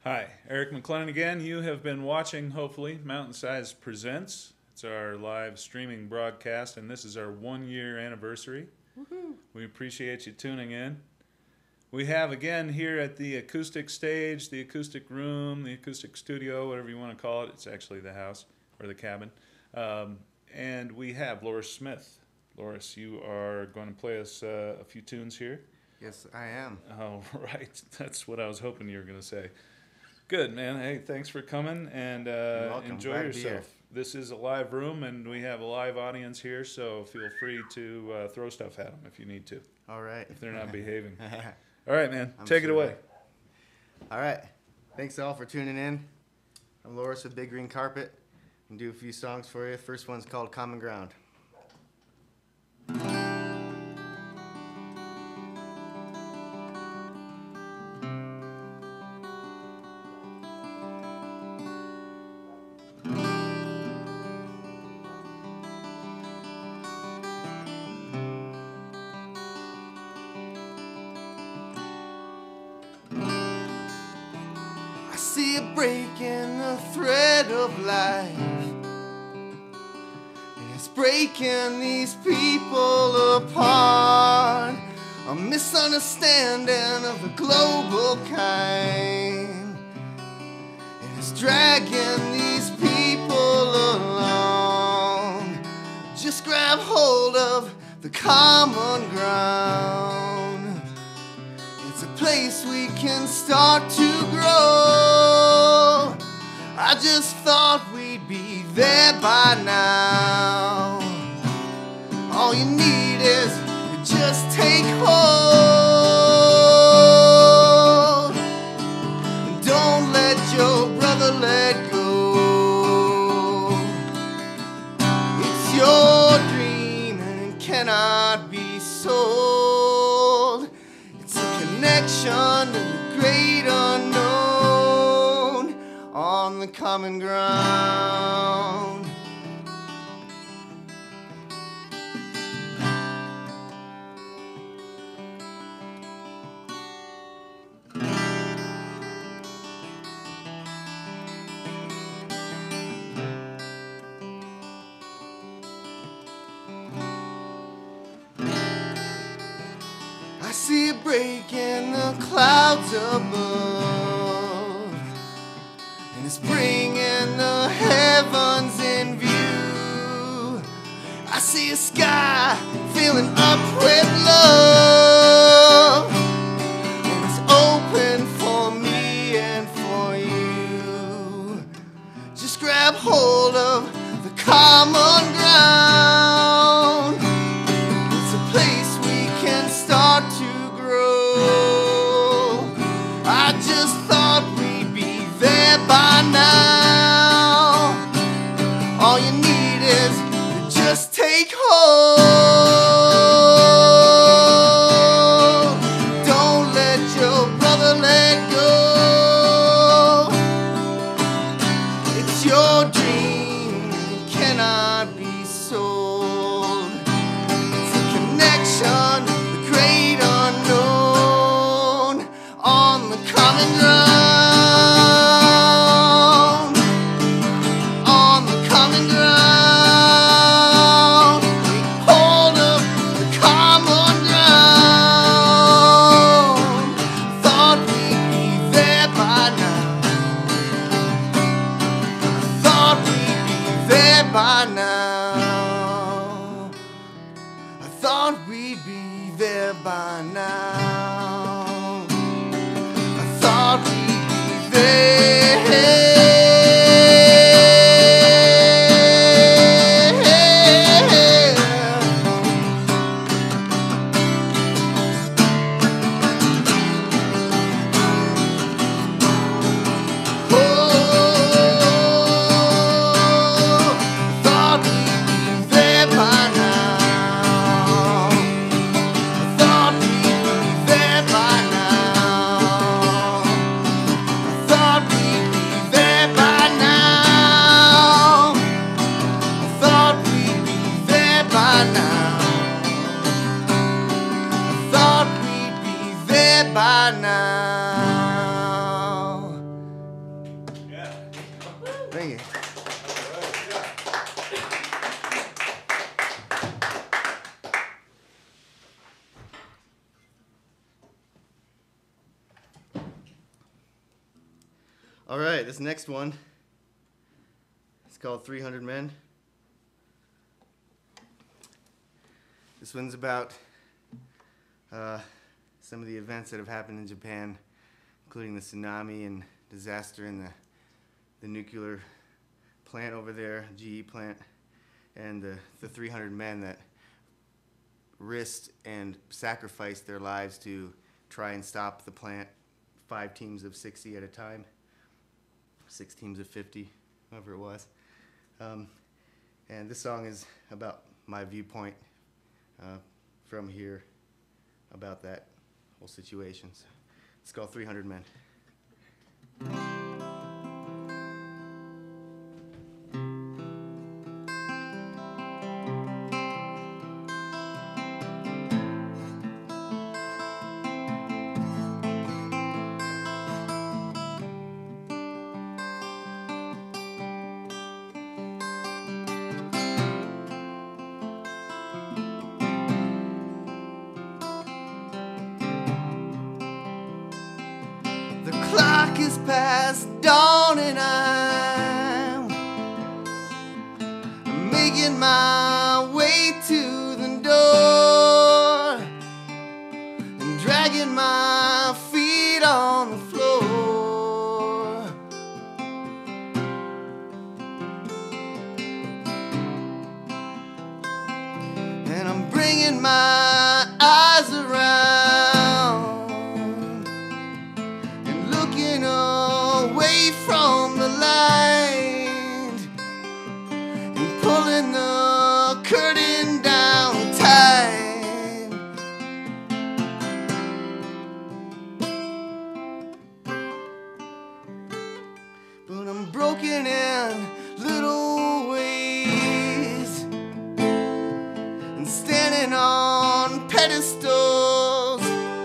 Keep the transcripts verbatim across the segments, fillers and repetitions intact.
Hi, Eric McClellan again. You have been watching, hopefully, Mountain Size Presents. It's our live streaming broadcast, and this is our one-year anniversary. Woohoo. We appreciate you tuning in. We have, again, here at the acoustic stage, the acoustic room, the acoustic studio, whatever you want to call it. It's actually the house or the cabin. Um, and we have Loris Smith. Loris, you are going to play us uh, a few tunes here. Yes, I am. All right. That's what I was hoping you were going to say. Good, man. Hey, thanks for coming, and uh, enjoy Glad to be yourself. here. This is a live room, and we have a live audience here, so feel free to uh, throw stuff at them if you need to, All right. if they're not behaving. All right, man. I'm Take it sure. away. All right. Thanks all for tuning in. I'm Loris with Big Green Carpet. I'm do a few songs for you. First one's called Common Ground. I see a break in the thread of life, and it's breaking these people apart. A misunderstanding of the global kind, and it's dragging these people along. Just grab hold of the common ground. It's a place we can start to grow. I just thought we'd be there by now. All you need is to just take hold, and don't let your brother let go. It's your dream and it cannot be sold. It's a connection to the great unknown on the common ground. I see a break in the clouds above, and it's bringing the heavens in view. I see a sky filling up with love, and it's open for me and for you. Just grab hold of the common ground. It's a place we can start to grow. I just thought we'd be there by now. All you need is to just take hold. Don't let your brother let go. It's your dream, it cannot be sold. It's a connection, the great unknown on the common ground. On the common ground. Take hold of the common ground. Thought we'd be there by now. Thought we'd be there by now. I thought we'd be there by now. I thought we'd be there. Oh, thought we'd be there by now. Thought we'd be there by now. Thought we'd be there by now. Thought we'd be there by now. Thought we'd be there by now. All right, this next one, it's called three hundred Men. This one's about uh, some of the events that have happened in Japan, including the tsunami and disaster in the, the nuclear plant over there, G E plant, and the, the three hundred men that risked and sacrificed their lives to try and stop the plant, five teams of sixty at a time, six teams of fifty, whoever it was. Um, and this song is about my viewpoint uh, from here about that whole situation. So it's called three hundred Men. Clock is past dawn and I'm making my way to the door and dragging my feet on the floor. And I'm bringing my eyes around, away from the light and pulling the curtain down tight. But I'm broken in little ways and standing on pedestals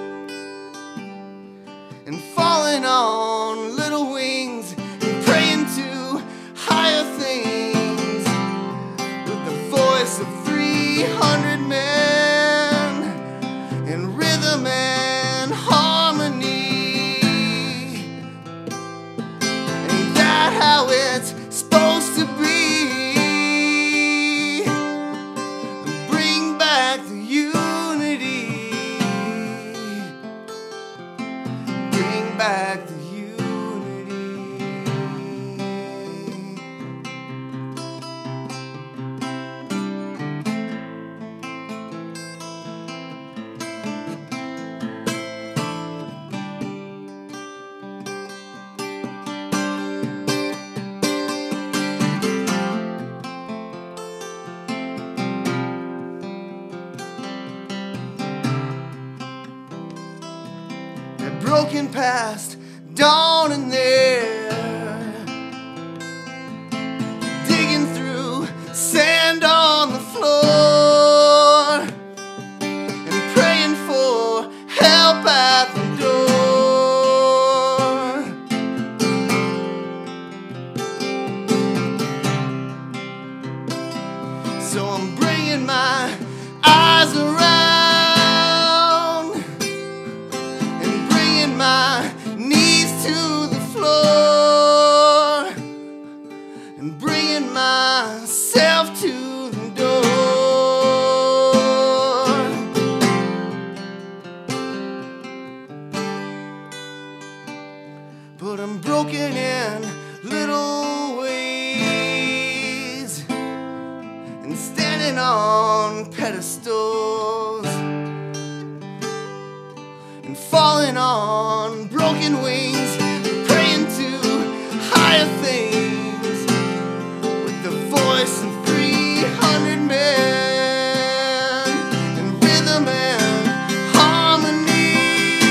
and falling on little wings and praying to higher things with the voice of three hundred men in rhythm and harmony. Ain't that how it's supposed to be? Bring back the unity. Bring back the broken past dawn and they're digging through sand on the floor and praying for help at the door. So I'm bringing my eyes around, my knees to the floor and bringing myself to the door. But I'm broken in little ways and standing on pedestals and falling on broken wings, praying to higher things with the voice of three hundred men in rhythm and harmony.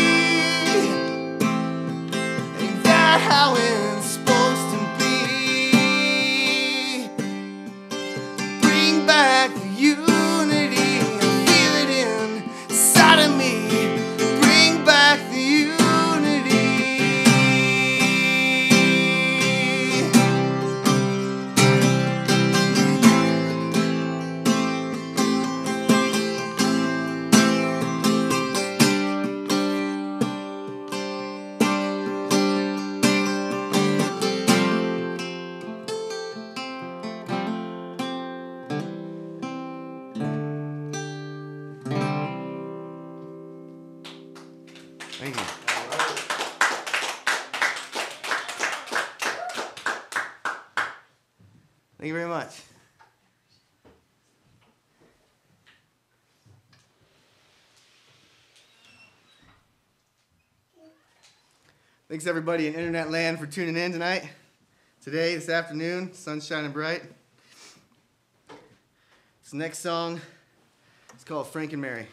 Ain't that how it's supposed to be? Bring back the unity and feel it inside of me. Back the unity. Thank you. Thank you very much. Thanks everybody in internet land for tuning in tonight. Today, this afternoon, sun's shining bright. This next song is called Frank and Mary.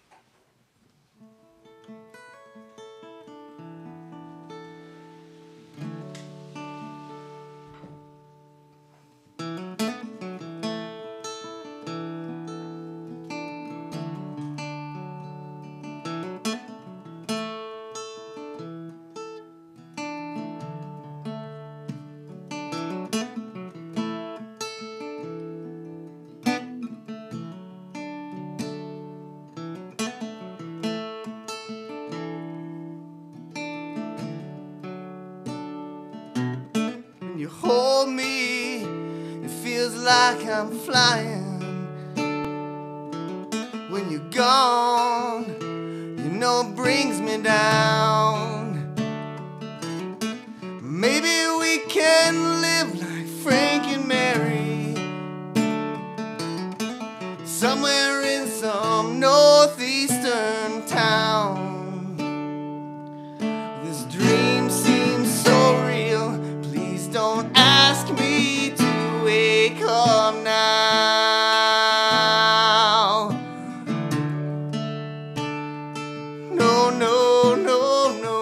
You hold me, it feels like I'm flying. When you're gone, you know it brings me down. Maybe we can live like Frank and Mary, somewhere in some northeastern town. This dream seems so real. Don't ask me to wake up now. No, no, no, no.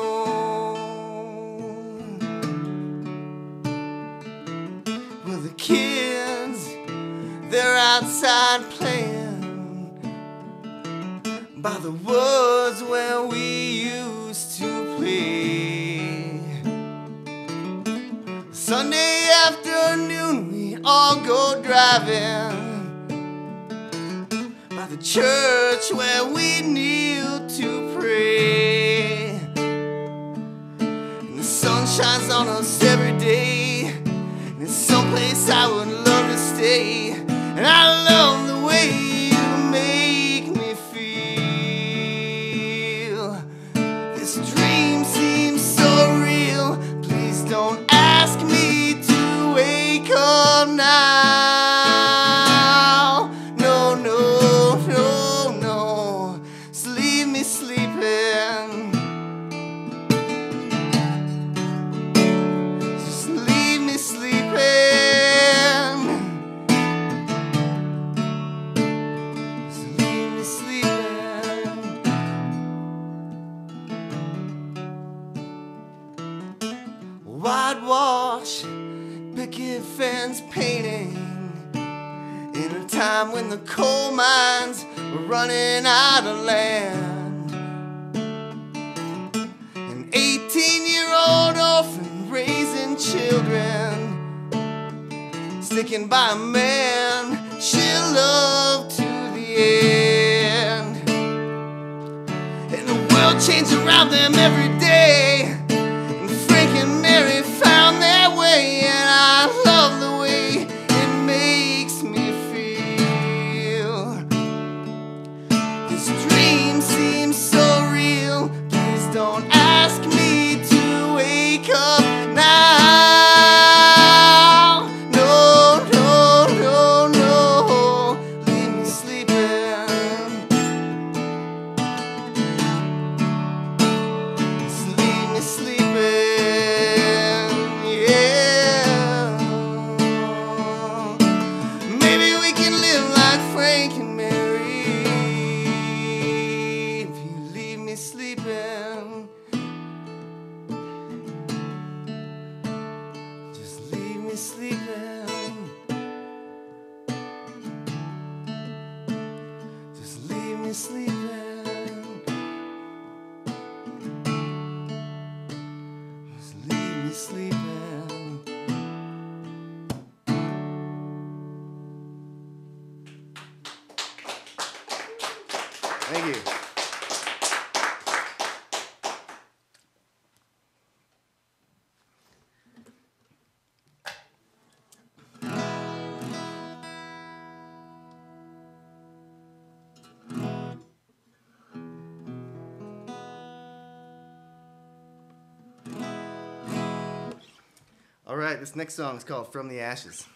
Well, the kids, they're outside playing by the woods where we used to play. Sunday afternoon, we all go driving by the church where we kneel to pray. And the sun shines on us every day, and it's someplace I would love to stay. And I love the way you make me feel. This dream seems so real. Please don't ask me to wake up now. No, no, no, no. Just leave me sleeping. Just leave me sleeping. Just leave me sleeping. Whitewash, picket fence painting, in a time when the coal mines were running out of land. An eighteen-year-old orphan raising children, sticking by a man she loved to the end. And the world changed around them every day. Frank and Mary found their way, and I love the way it makes me feel. This dream seems so real. Please don't ask me to wake up now. No, no, no, no. Leave me sleeping. Just leave me sleeping. Thank you. All right, this next song is called From the Ashes.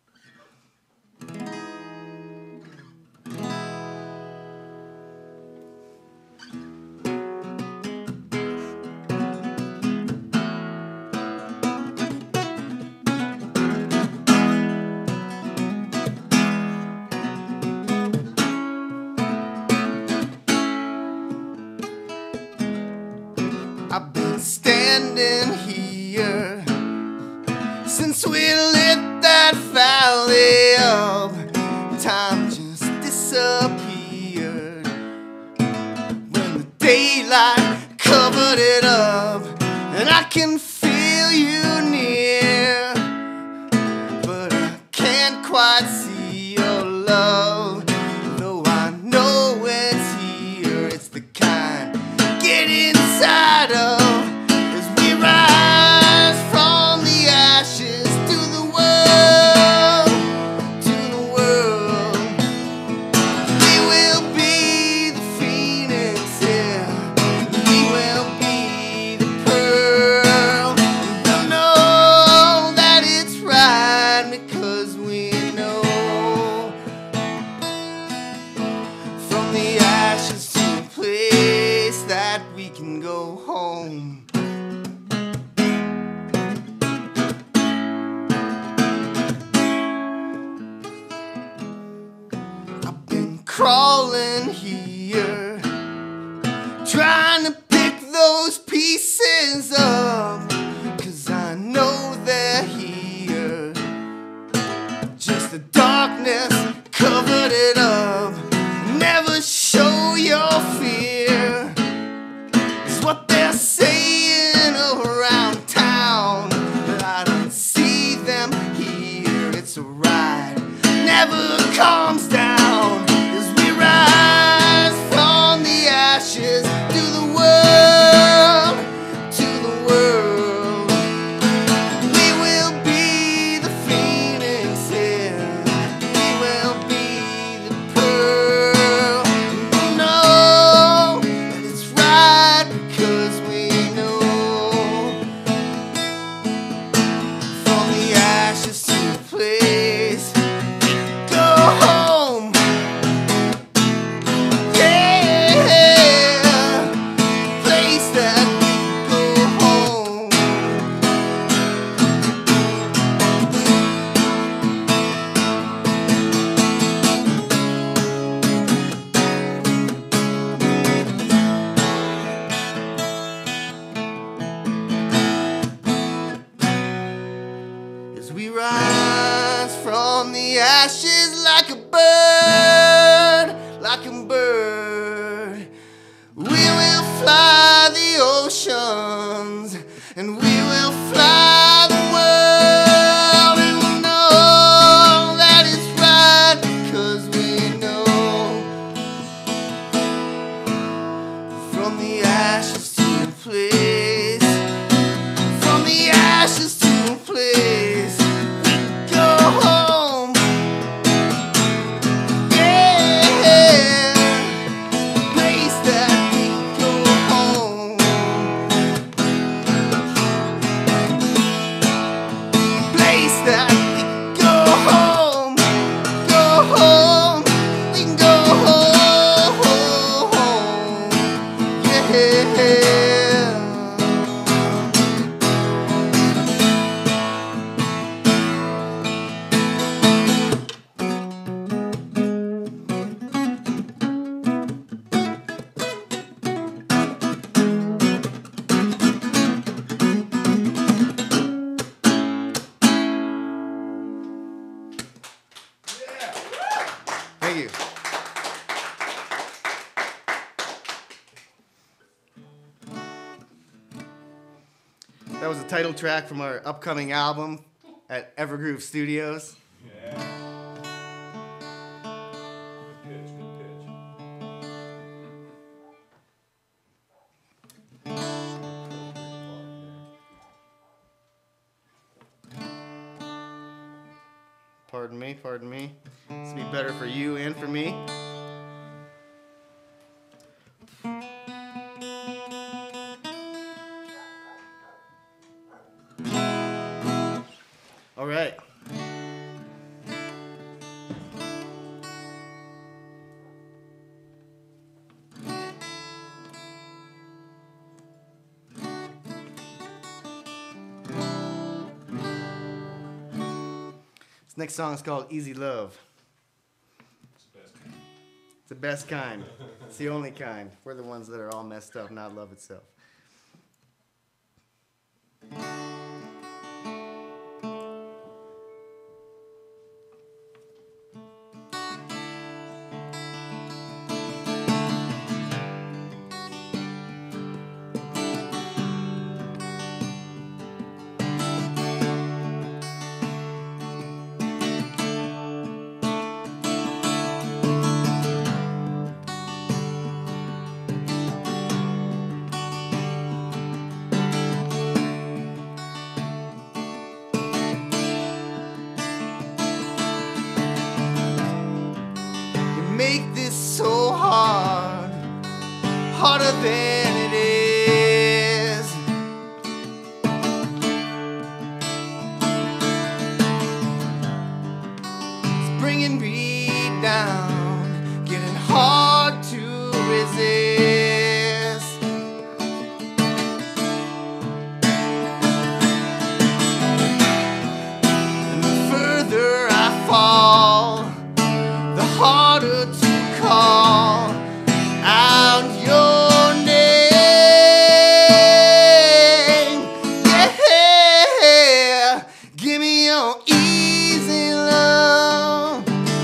I've been standing here since we lit that valley up. Time just disappeared when the daylight covered it up, and I can feel you near, but I can't quite see your love, though I know it's here. It's the kind get inside of as we rise from the ashes to the world, to the world. We will be the phoenix here, we will be the pearl. We'll know that it's right because we know. From the ashes to a place that we can go home. I've been crawling here, trying to pick those pieces up, 'cause I know they're here. Just the darkness covered it up. Never show your fear, is what they're saying around town, but I don't see them here. It's a ride, never comes down, as we rise from the ashes to the world, to the world. We will be the phoenix here, we will be the pearl. We'll know that it's right because we know. From the ashes to a place we go home. Yeah, place that we go home. As we rise from the ashes like a bird, like a bird, we will fly the oceans, and we will fly the world, and we'll know that it's right because we know. From the ashes to a place, from the ashes to a place we go home. Yeah, place that we go home. Place that we go home. Go home. We can go home. Yeah. Thank you. That was the title track from our upcoming album at Evergroove Studios. Yeah. Good pitch, good pitch. Pardon me, pardon me. This will be better for you and for me. All right. This next song is called Easy Love. It's the best kind. It's the only kind. We're the ones that are all messed up, not love itself. Make this so hard, harder than it is. It's bringing me down, getting hard to resist. And the further I fall, the harder to call out your name. Yeah, give me your easy love.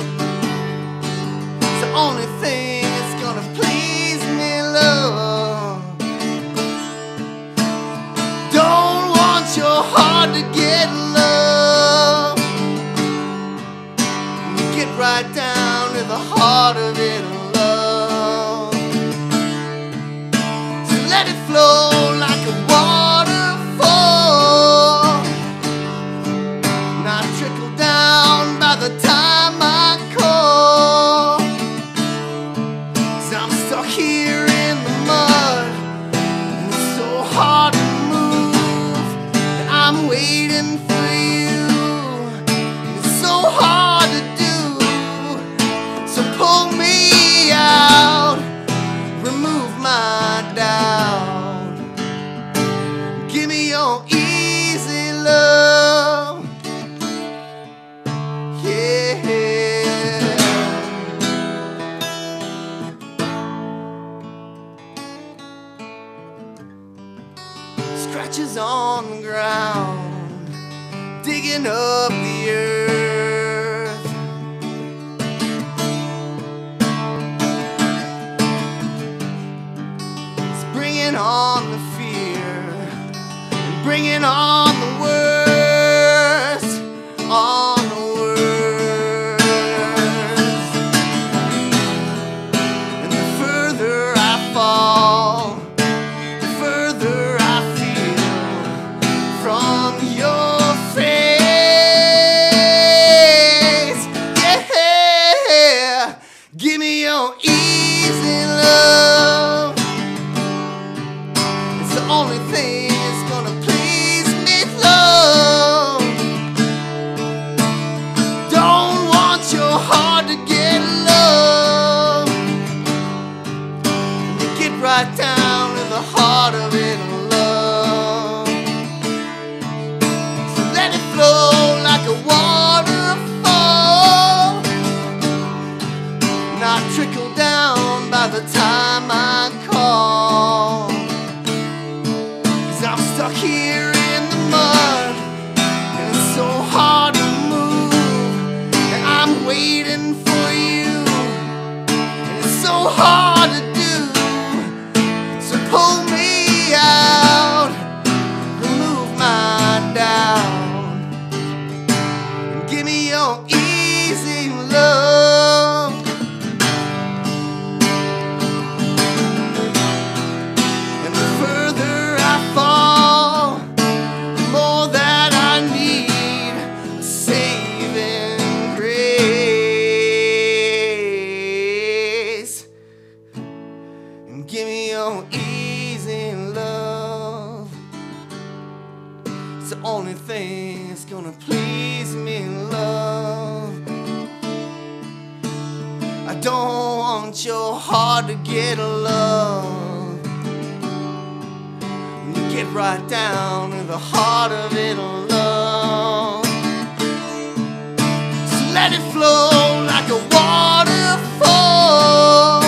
It's the only thing that's gonna please me, love. Don't want your heart to get love. Get right down to the heart of it, love. So let it flow like a waterfall, not trickle down by the time I call. 'Cause I'm stuck here in the mud, and it's so hard to move, and I'm waiting for you. It's so hard to do. Pull me out, remove my doubt. Give me your easy love. Yeah. Scratches on the ground, digging up the earth. Bringing on the fear, and bringing on the worst, on the worst. And the further I fall, the further I feel from your face. Yeah, give me your easy love. Only thing that's gonna please me, love. Don't want your heart to get love. You get right down to the heart of it, love. So let it flow like a waterfall, not trickle down by the time I call. I'm stuck here in the mud, and it's so hard to move, and I'm waiting for you, and it's so hard to do. So pull me out, remove my doubt, and give me your easy love. And the further I fall, the only thing that's gonna please me, love. I don't want your heart to get love. When you get right down to the heart of it, love. So let it flow like a waterfall,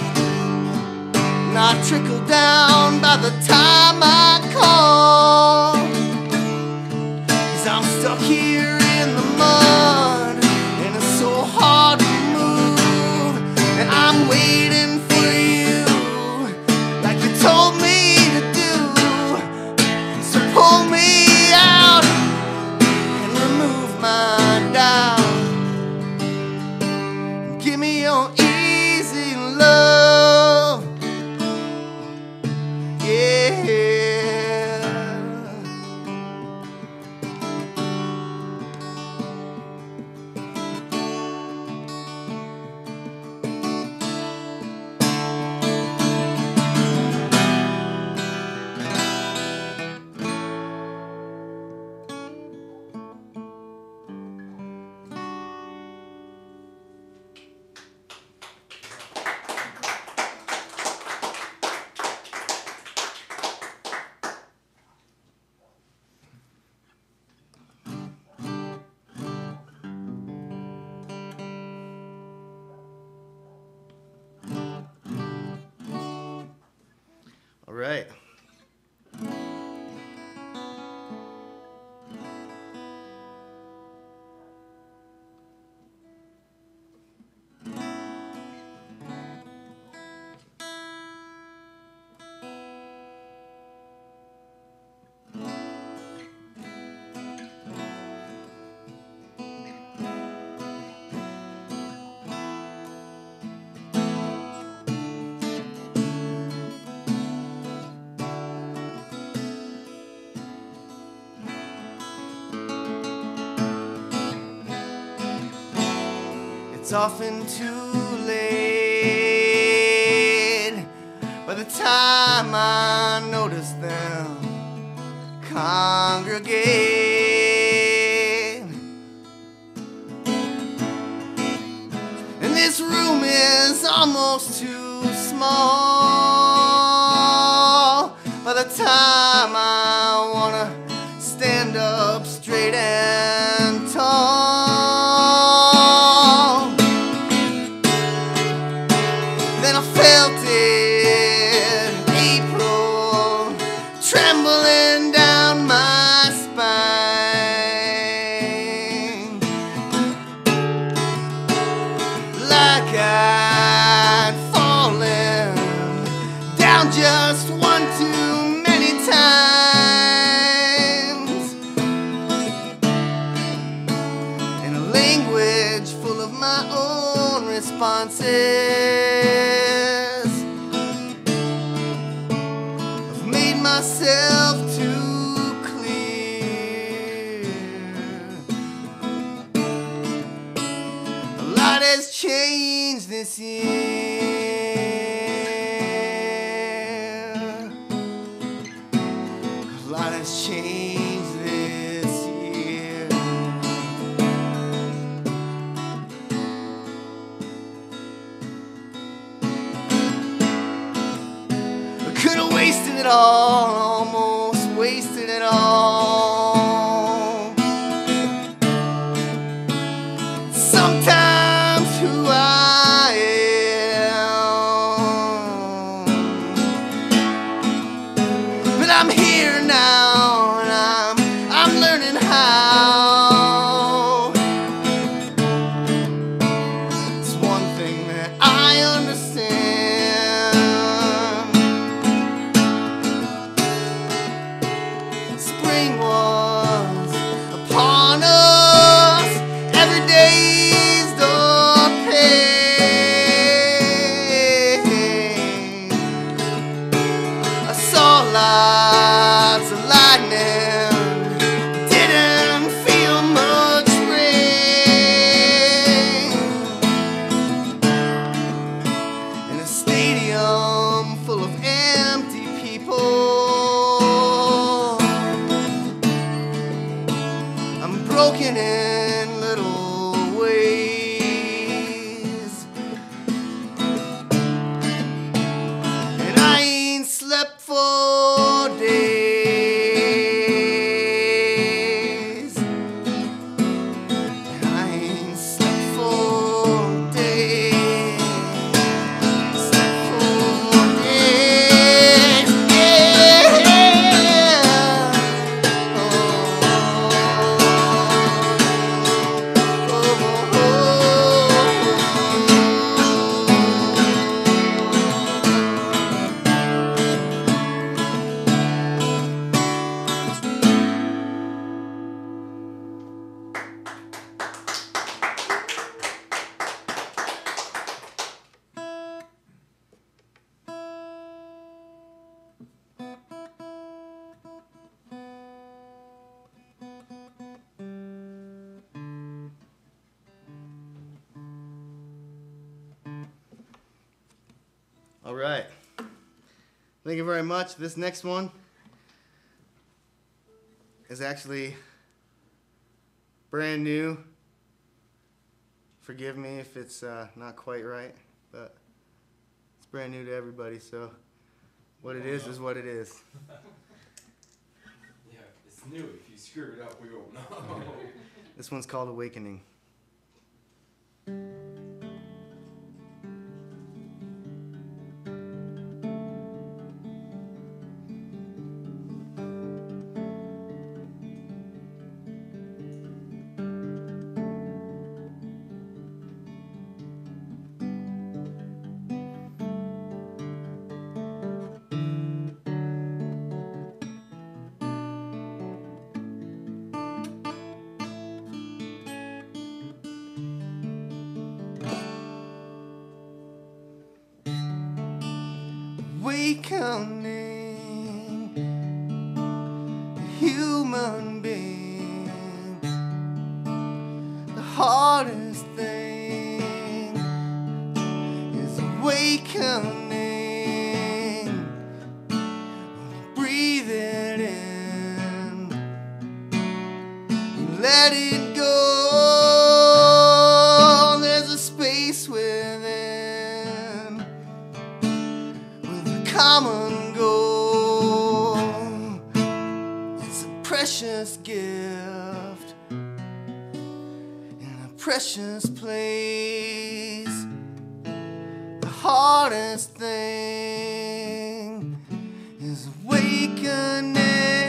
not trickle down by the time I call. 'Cause I'm stuck here in the mud, and it's so hard to move, and I'm waiting for you like you told me to do. So pull me out and remove my doubt. Give me your easy love. Yeah. All right. It's often too late by the time I notice them congregate. And this room is almost too small by the time I wanna stand up straight and tall. Trembling down my spine, like I'd fallen down just one too many times, in a language full of my own responses. Myself too clear. A lot has changed this year. A lot has changed this year. I could have wasted it all, almost wasted it all. Sometimes who I am, but I'm here now, and I'm I'm learning how. It's one thing that I understand. Spring was upon us, every day's the pain. I saw lots of lightning right. Thank you very much. This next one is actually brand new. Forgive me if it's uh, not quite right, but it's brand new to everybody, so what it is is what it is. Yeah, it's new. If you screw it up, we won't know. This one's called Awakening. Awakening, human being, the hardest thing is awakening. Breathe it in, let it go. There's a space within with a common goal. It's a precious gift in a precious place. The hardest thing is awakening.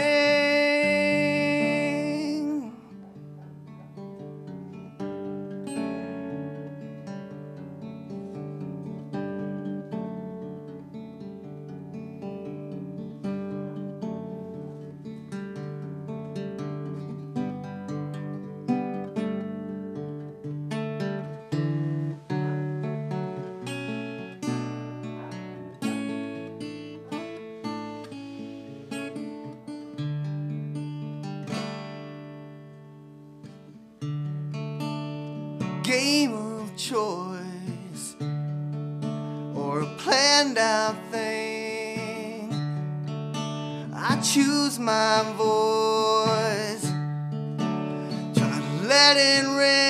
Game of choice or a planned out thing. I choose my voice, try to let it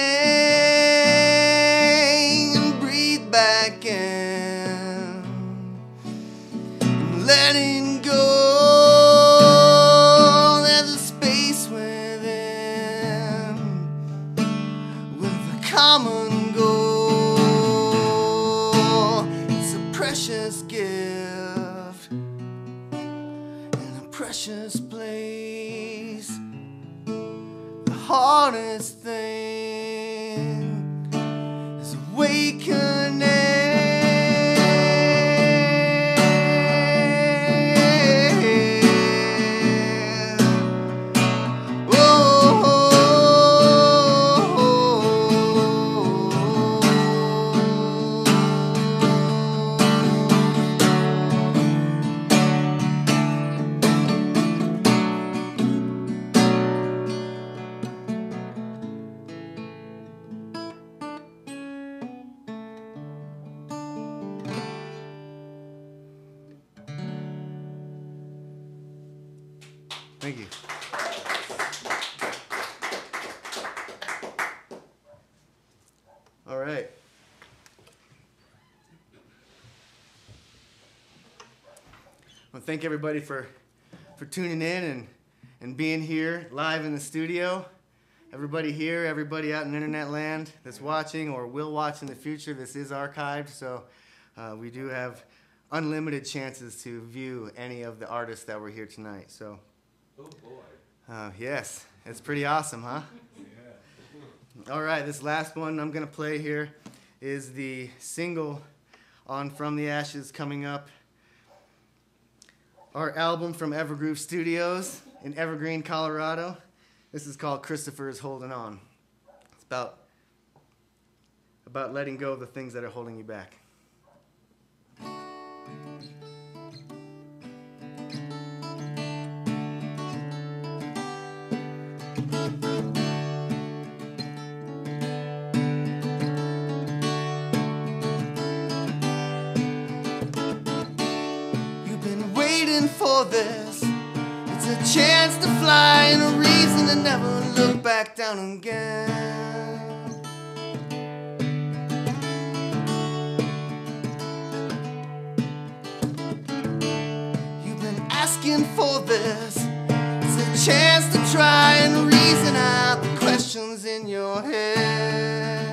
ring and breathe back in, and letting go. There's a space within with a common goal. It's a precious gift in a precious place. The hardest thing is awakening. Thank you. All right. Well, thank everybody for, for tuning in and, and being here live in the studio. Everybody here, everybody out in internet land that's watching or will watch in the future, this is archived, so uh, we do have unlimited chances to view any of the artists that were here tonight. So, Oh boy. uh, yes, it's pretty awesome, huh? Yeah. All right, this last one I'm gonna play here is the single on From the Ashes coming up. Our album from Evergroove Studios in Evergreen, Colorado. This is called Christopher's Holding On. It's about, about letting go of the things that are holding you back. asking for this. It's a chance to fly and a reason to never look back down again. You've been asking for this. It's a chance to try and reason out the questions in your head.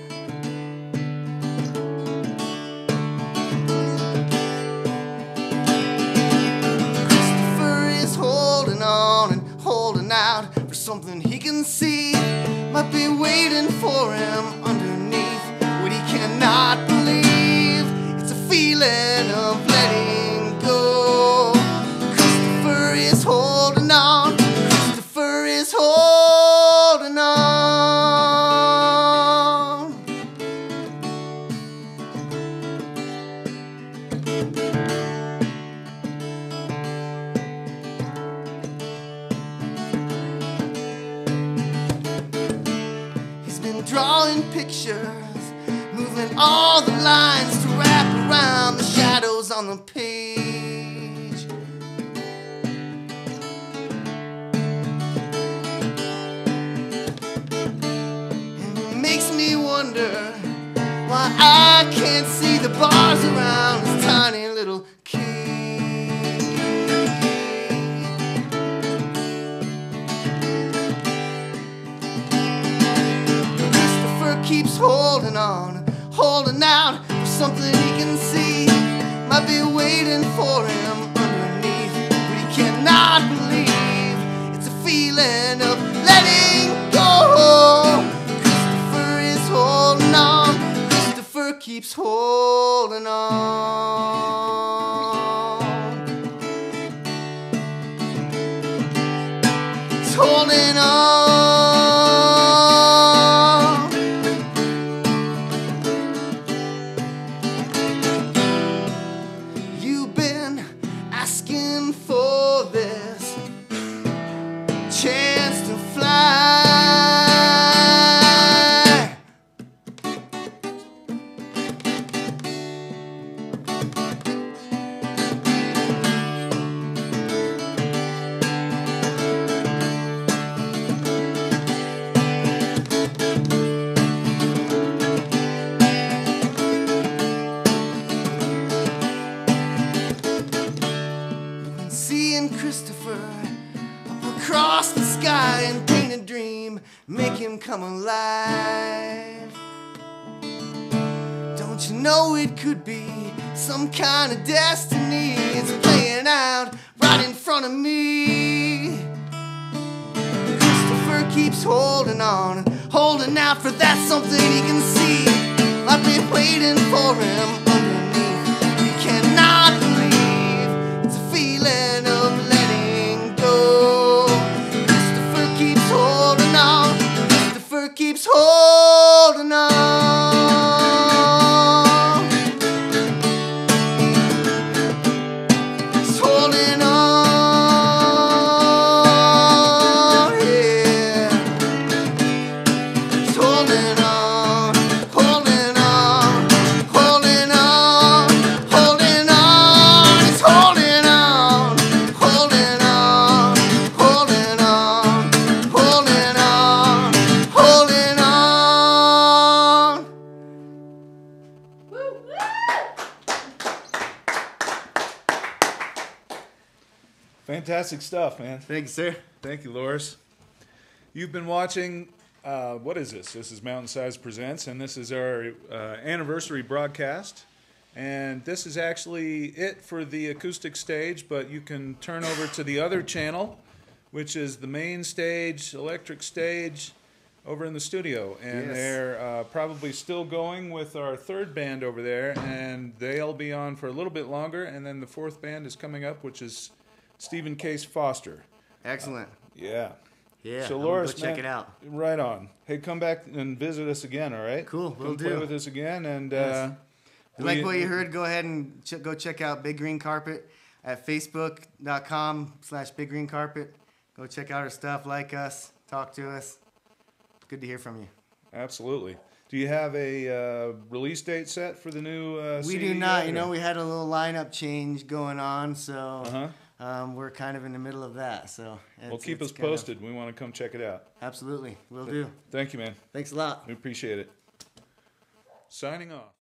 Holding on and holding out for something he can see. Might be waiting for him underneath what he cannot believe. It's a feeling of letting go. Christopher is holding on. Christopher is holding on. Drawing pictures, moving all the lines to wrap around the shadows on the page. And it makes me wonder why I can't see the bars around this tiny little cage. Keeps holding on, holding out for something he can see. Might be waiting for him underneath what he cannot believe. It's a feeling of letting go. Christopher is holding on. Christopher keeps holding on. He's holding on. Chance to fly. You've been seeing Christopher across the sky and paint a dream, make him come alive. Don't you know it could be some kind of destiny? It's playing out right in front of me. Christopher keeps holding on, holding out for that something he can see. I've been waiting for him underneath. He cannot believe it's a feeling of letting go. Holding on, Christopher keeps holding on. He's holding on, yeah. He's holding on, holding on, holding on, holding on. He's holding on, holding on, holding on. Holding on, holding on. Fantastic stuff, man. Thank you, sir. Thank you, Loris. You've been watching, uh, what is this? This is Mountain Size Presents, and this is our uh, anniversary broadcast. And this is actually it for the acoustic stage, but you can turn over to the other channel, which is the main stage, electric stage, over in the studio. And Yes. they're uh, probably still going with our third band over there, and they'll be on for a little bit longer. And then the fourth band is coming up, which is Stephen Case Foster. Excellent. Yeah. Yeah, So I'm Loris, gonna go check man, it out. Right on. Hey, come back and visit us again, all right? Cool, Come will play do. with us again, and Yes. uh, If you like we- what you heard, go ahead and ch- go check out Big Green Carpet at facebook.com slash Big Green Carpet. Go check out our stuff, like us, talk to us. Good to hear from you. Absolutely. Do you have a uh, release date set for the new uh, We C D do not. yet, You or- know, we had a little lineup change going on, so Uh-huh. um, we're kind of in the middle of that. So Well, it's- keep it's us kind of- posted. We want to come check it out. Absolutely, we'll do. Thank you, man. Thanks a lot. We appreciate it. Signing off.